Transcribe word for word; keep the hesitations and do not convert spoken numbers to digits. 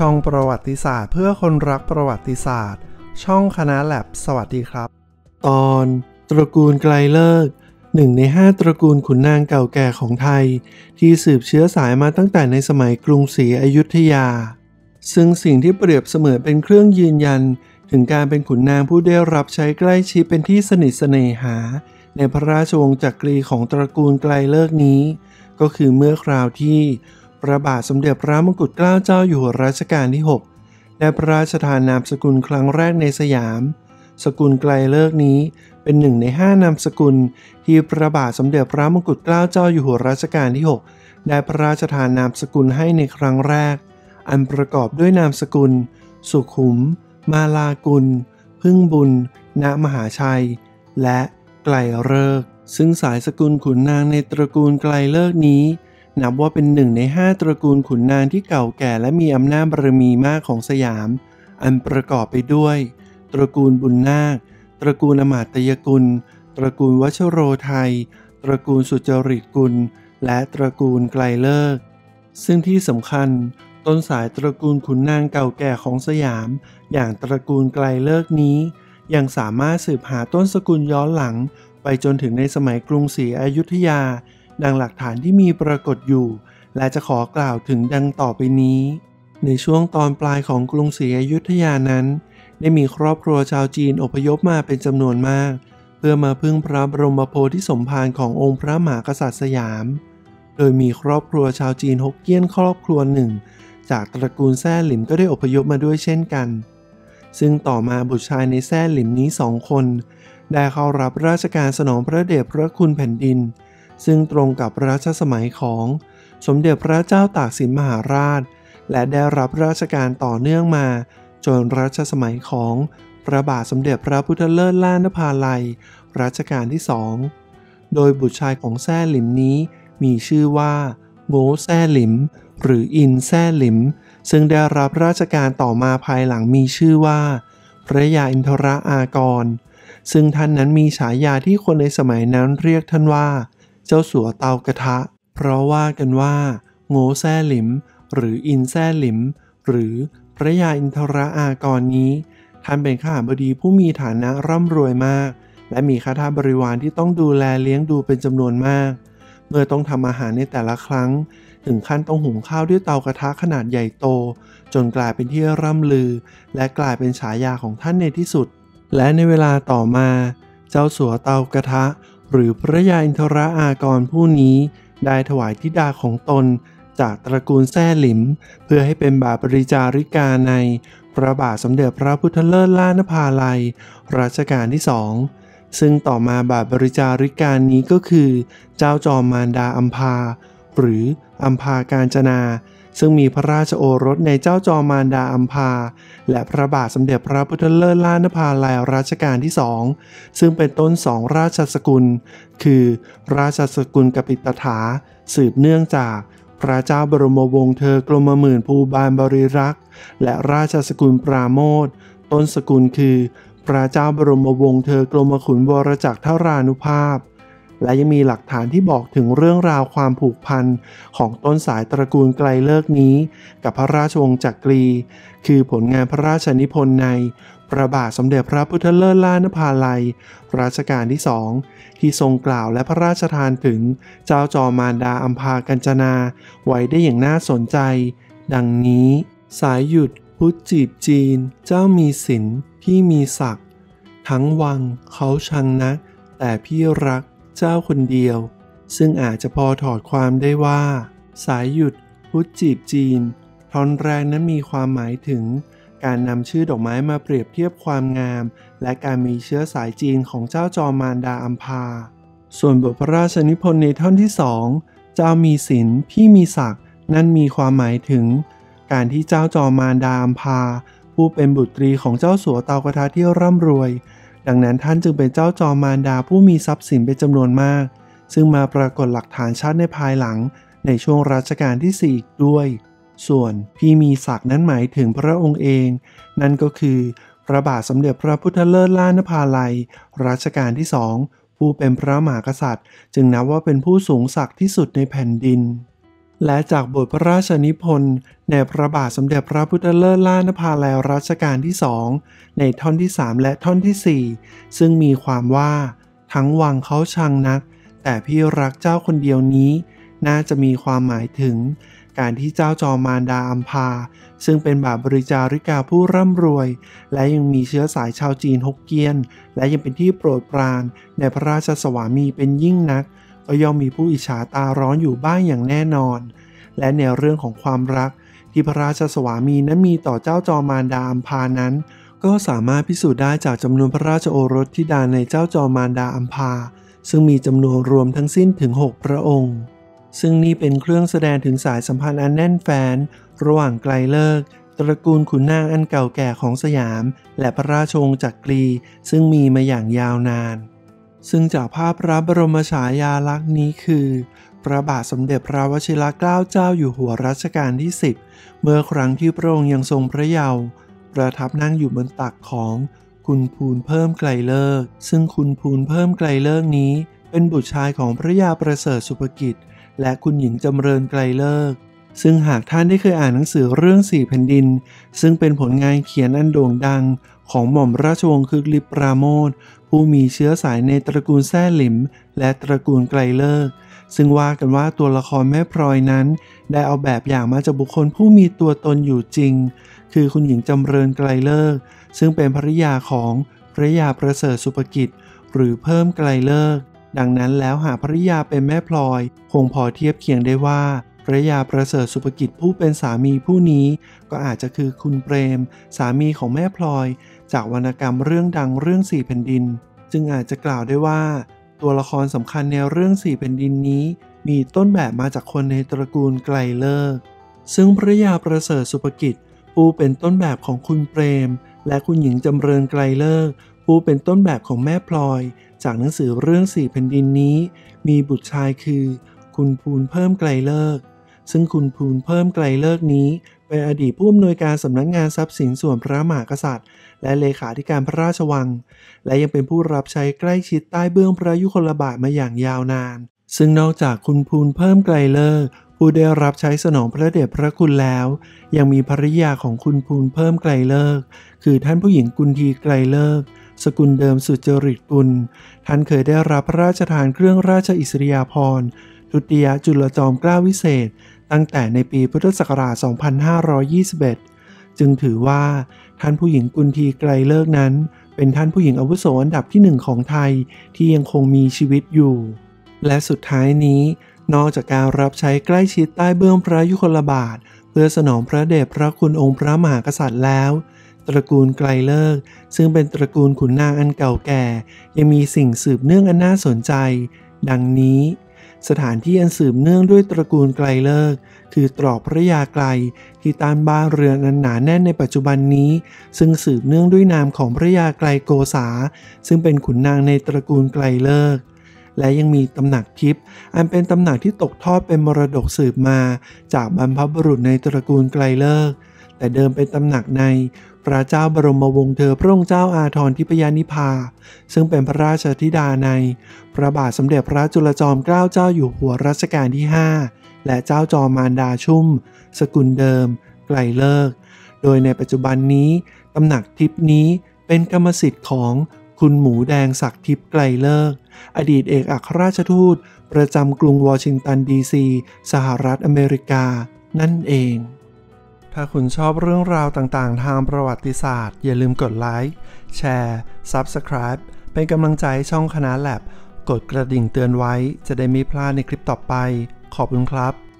ช่องประวัติศาสตร์เพื่อคนรักประวัติศาสตร์ช่องคณะแลบสวัสดีครับตอนตระกูลไกลเลิกหนึ่งในห้าตระกูลขุนนางเก่าแก่ของไทยที่สืบเชื้อสายมาตั้งแต่ในสมัยกรุงศรีอยุธยาซึ่งสิ่งที่เปรียบเสมือนเป็นเครื่องยืนยันถึงการเป็นขุนนางผู้ได้รับใช้ใกล้ชิดเป็นที่สนิทเสน่หาในพระราชวงศ์จักรีของตระกูลไกลเลิกนี้ก็คือเมื่อคราวที่พระบาทสมเด็จพระมงกุฎเกล้าเจ้าอยู่หัวรัชกาลที่หกได้พระราชทานนามสกุลครั้งแรกในสยามสกุลไกลเลิกนี้เป็นหนึ่งในห้านามสกุลที่พระบาทสมเด็จพระมงกุฎเกล้าเจ้าอยู่หัวรัชกาลที่หกได้พระราชทานนามสกุลให้ในครั้งแรกอันประกอบด้วยนามสกุลสุขุมมาลากุลพึ่งบุญณมหาชัยและไกลเลิกซึ่งสายสกุลขุนนางในตระกูลไกลเลิกนี้นับว่าเป็นหนึ่งในห้าตระกูลขุนนางที่เก่าแก่และมีอำนาจบารมีมากของสยามอันประกอบไปด้วยตระกูลบุญนาคตระกูลอมาตยกุลตระกูลวชโรไทยตระกูลสุจริตกุลและตระกูลไกลเลิกซึ่งที่สำคัญต้นสายตระกูลขุนนางเก่าแก่ของสยามอย่างตระกูลไกลเลิกนี้ยังสามารถสืบหาต้นสกุลย้อนหลังไปจนถึงในสมัยกรุงศรีอยุธยาดังหลักฐานที่มีปรากฏอยู่และจะขอกล่าวถึงดังต่อไปนี้ในช่วงตอนปลายของกรุงศรีอยุธยานั้นได้มีครอบครัวชาวจีนอพยพมาเป็นจำนวนมากเพื่อมาพึ่งพระบรมโพธิสมภารขององค์พระมหากษัตริย์สยามโดยมีครอบครัวชาวจีนฮกเกี้ยนครอบครัวหนึ่งจากตระกูลแซ่หลิมก็ได้อพยพมาด้วยเช่นกันซึ่งต่อมาบุตรชายในแซ่หลิมนี้สองคนได้เข้ารับราชการสนองพระเดชพระคุณแผ่นดินซึ่งตรงกับรัชสมัยของสมเด็จพระเจ้าตากสินมหาราชและได้รับราชการต่อเนื่องมาจนรัชสมัยของพระบาทสมเด็จพระพุทธเลิศล่านภาลัยรัชกาลที่สองโดยบุตรชายของแซ่หลิมนี้มีชื่อว่าโง่แซ่หลิมหรืออินแซ่หลิมซึ่งได้รับราชการต่อมาภายหลังมีชื่อว่าพระยาอินทรอากรซึ่งท่านนั้นมีฉายาที่คนในสมัยนั้นเรียกท่านว่าเจ้าสัวเตากระทะเพราะว่ากันว่าโง่แซ่หลิมหรืออินแซ่หลิมหรือพระยาอินทรอากรนี้ท่านเป็นข้าบดีผู้มีฐานะร่ำรวยมากและมีข้าทาสบริวารที่ต้องดูแลเลี้ยงดูเป็นจำนวนมากเมื่อต้องทำอาหารในแต่ละครั้งถึงขั้นต้องหุงข้าวด้วยเตากระทะขนาดใหญ่โตจนกลายเป็นที่ร่ำลือและกลายเป็นฉายาของท่านในที่สุดและในเวลาต่อมาเจ้าสัวเตากระทะหรือพระยาอินทรอากรผู้นี้ได้ถวายธิดาของตนจากตระกูลแซ่หลิมเพื่อให้เป็นบาปริจาริกาในพระบาทสมเด็จพระพุทธเลิศล่านภาลัยรัชกาลที่สองซึ่งต่อมาบาปบริจาริกานี้ก็คือเจ้าจอมมารดาอัมพาหรืออัมพากาญจนาซึ่งมีพระราชโอรสในเจ้าจอมมารดาอัมพาและพระบาทสมเด็จพระพุทธเลิศล่านภาลัยรัชกาลที่สองซึ่งเป็นต้นสองราชสกุลคือราชสกุลกปิตถาสืบเนื่องจากพระเจ้าบรมวงศ์เธอกรมหมื่นภูบาลบริรักษ์และราชสกุลปราโมทย์ต้นสกุลคือพระเจ้าบรมวงศ์เธอกรมขุนวรจักรทรานุภาพและยังมีหลักฐานที่บอกถึงเรื่องราวความผูกพันของต้นสายตระกูลไกลเลิกนี้กับพระราชวงศ์จักรีคือผลงานพระราชนิพนธ์ในพระบาทสมเด็จพระพุทธเลิศล่านภาลัยรัชกาลที่สองที่ทรงกล่าวและพระราชทานถึงเจ้าจอมมารดาอัมพากัญจนาไว้ได้อย่างน่าสนใจดังนี้สายหยุดพุทธจีบจีนเจ้ามีศิลป์พี่มีศักดิ์ทั้งวังเขาชังนักแต่พี่รักเจ้าคนเดียวซึ่งอาจจะพอถอดความได้ว่าสายหยุดพุทธจีบจีนท่อนแรกนั้นมีความหมายถึงการนำชื่อดอกไม้มาเปรียบเทียบความงามและการมีเชื้อสายจีนของเจ้าจอมมารดาอัมพาส่วนบทพระราชนิพนธ์ในท่อนที่สองเจ้ามีศิลป์พี่มีศักดิ์นั่นมีความหมายถึงการที่เจ้าจอมมารดาอัมพาผู้เป็นบุตรีของเจ้าสัวเตากระทะที่ร่ำรวยดังนั้นท่านจึงเป็นเจ้าจอมมารดาผู้มีทรัพย์สินเป็นจำนวนมากซึ่งมาปรากฏหลักฐานชัดในภายหลังในช่วงรัชกาลที่สี่อีกด้วยส่วนพี่มีศักดิ์นั้นหมายถึงพระองค์เองนั่นก็คือพระบาทสมเด็จพระพุทธเลิศล่านภาลัยรัชกาลที่สองผู้เป็นพระมหากษัตริย์จึงนับว่าเป็นผู้สูงศักดิ์ที่สุดในแผ่นดินและจากบทพระราชนิพนธ์ในพระบาทสมเด็จพระพุทธเลิศล่านภาลัยรัชกาลที่สองในท่อนที่สามและท่อนที่สี่ซึ่งมีความว่าทั้งวังเขาชังนักแต่พี่รักเจ้าคนเดียวนี้น่าจะมีความหมายถึงการที่เจ้าจอมมารดาอัมพาซึ่งเป็นบาทบริจาริกาผู้ร่ำรวยและยังมีเชื้อสายชาวจีนฮกเกี้ยนและยังเป็นที่โปรดปรานในพระราชสวามีเป็นยิ่งนักก็ย่อมมีผู้อิจฉาตาร้อนอยู่บ้างอย่างแน่นอนและในเรื่องของความรักที่พระราชสวามีนั้นมีต่อเจ้าจอมมารดาอัมพานั้นก็สามารถพิสูจน์ได้จากจำนวนพระราชโอรสธิดาในเจ้าจอมมารดาอัมพาซึ่งมีจำนวนรวมทั้งสิ้นถึงหกพระองค์ซึ่งนี่เป็นเครื่องแสดงถึงสายสัมพันธ์อันแน่นแฟ้นระหว่างไกลเลิกตระกูลขุนนางอันเก่าแก่ของสยามและพระราชวงศ์จักรีซึ่งมีมาอย่างยาวนานซึ่งจากภาพพระบรมฉายาลักษณ์นี้คือพระบาทสมเด็จพระวชิรเกล้าเจ้าอยู่หัวรัชกาลที่สิบเมื่อครั้งที่พระองค์ยังทรงพระเยาว์ประทับนั่งอยู่บนตักของคุณภูลเพิ่มไกลเลิกซึ่งคุณภูลเพิ่มไกลเลิกนี้เป็นบุตรชายของพระยาประเสริฐสุภกิจและคุณหญิงจำเริญไกลเลิกซึ่งหากท่านได้เคยอ่านหนังสือเรื่องสี่แผ่นดินซึ่งเป็นผลงานเขียนอันโด่งดังของหม่อมราชวงศ์คึกฤทธิ์ปราโมทย์ผู้มีเชื้อสายในตระกูลแซ่หลิมและตระกูลไกลเลิกซึ่งว่ากันว่าตัวละครแม่พลอยนั้นได้เอาแบบอย่างมาจากบุคคลผู้มีตัวตนอยู่จริงคือคุณหญิงจำเริญไกลเลิกซึ่งเป็นภริยาของพระยาประเสริฐสุภกิจหรือเพิ่มไกลเลิกดังนั้นแล้วหากภริยาเป็นแม่พลอยคงพอเทียบเคียงได้ว่าพระยาประเสริฐสุภกิจผู้เป็นสามีผู้นี้ก็อาจจะคือคุณเปรมสามีของแม่พลอยจากวรรณกรรมเรื่องดังเรื่องสี่แผ่นดินจึงอาจจะกล่าวได้ว่าตัวละครสำคัญในเรื่องสี่แผ่นดินนี้มีต้นแบบมาจากคนในตระกูลไกลเลิกซึ่งพระยาประเสริฐสุภกิจผู้เป็นต้นแบบของคุณเปรมและคุณหญิงจำเริญไกลเลิกผู้เป็นต้นแบบของแม่พลอยจากหนังสือเรื่องสี่แผ่นดินนี้มีบุตรชายคือคุณภูลเพิ่มไกลเลิกซึ่งคุณภูลเพิ่มไกลเลิกนี้เป็นอดีตผู้อำนวยการสำนักงานทรัพย์สินส่วนพระมหากษัตริย์และเลขาธิการพระราชวังและยังเป็นผู้รับใช้ใกล้ชิดใต้เบื้องพระยุคลบาทมาอย่างยาวนานซึ่งนอกจากคุณภูลเพิ่มไกลเลิกผู้ได้รับใช้สนองพระเดชพระคุณแล้วยังมีภริยาของคุณภูลเพิ่มไกลเลิกคือท่านผู้หญิงกุลทีไกลเลิกสกุลเดิมสุจริตกุลท่านเคยได้รับพระราชทานเครื่องราชอิสริยาภรณ์ทุติยจุลจอมเกล้าวิเศษตั้งแต่ในปีพุทธศักราช สองพันห้าร้อยยี่สิบเอ็ด จึงถือว่าท่านผู้หญิงกุลทีไกลเลิกนั้นเป็นท่านผู้หญิงอาวุโสอันดับที่หนึ่งของไทยที่ยังคงมีชีวิตอยู่และสุดท้ายนี้นอกจากการรับใช้ใกล้ชิดใต้เบื้องพระยุคลบาทเพื่อสนองพระเดชพระคุณองค์พระมหากษัตริย์แล้วตระกูลไกลเลิกซึ่งเป็นตระกูลขุนนางอันเก่าแก่ยังมีสิ่งสืบเนื่องอันน่าสนใจดังนี้สถานที่อันสืบเนื่องด้วยตระกูลไกลเลิกคือตรอกพระยาไกลที่ต้านบ้านเรือนอันหนาแน่นในปัจจุบันนี้ซึ่งสืบเนื่องด้วยนามของพระยาไกลโกษาซึ่งเป็นขุนนางในตระกูลไกลเลิกและยังมีตำหนักทิพย์อันเป็นตำหนักที่ตกทอดเป็นมรดกสืบมาจากบรรพบุรุษในตระกูลไกลเลิกแต่เดิมเป็นตำหนักในพระเจ้าบรมวงศ์เธอพระองค์เจ้าอาทรทิพยานิพาซึ่งเป็นพระราชธิดาในพระบาทสมเด็จพระจุลจอมเกล้าเจ้าอยู่หัวรัชกาลที่ห้าและเจ้าจอมมารดาชุ่มสกุลเดิมไกลเลิกโดยในปัจจุบันนี้ตำหนักทิพย์นี้เป็นกรรมสิทธิ์ของคุณหมูแดงศักดิ์ทิพย์ไกลเลิกอดีตเอกอัครราชทูตประจำกรุงวอชิงตันดีซีสหรัฐอเมริกานั่นเองถ้าคุณชอบเรื่องราวต่างๆทางประวัติศาสตร์อย่าลืมกดไลค์แชร์ ซับสไครบ์ เป็นกำลังใจให้ช่องคณะแลบกดกระดิ่งเตือนไว้จะได้ไม่พลาดในคลิปต่อไปขอบคุณครับ